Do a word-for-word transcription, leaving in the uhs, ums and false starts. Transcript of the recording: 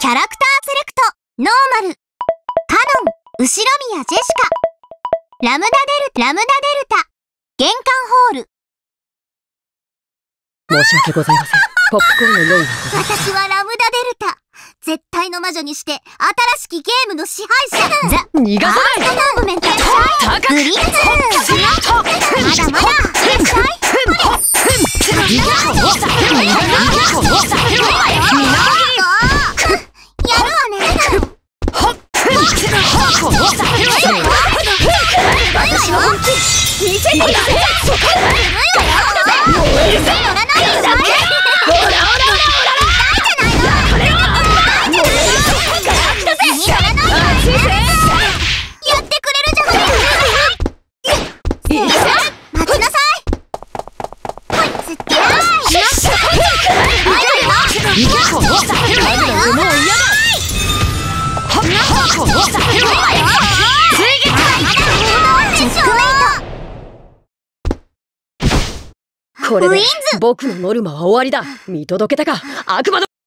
キャラクターセレクト、ノーマル、カノン、後宮ジェシカ、ラムダデル、ラムダデルタ、玄関ホール。 申し訳ございません。ポップコーンの用意はございます。 私はラムダデルタ。絶対の魔女にして、新しきゲームの支配者。ザ・逃がさない。 ムーブメント、グリーズ。まだまだ。やるわね。見せてやれ。 これで僕のノルマは終わりだ。見届けたか、悪魔の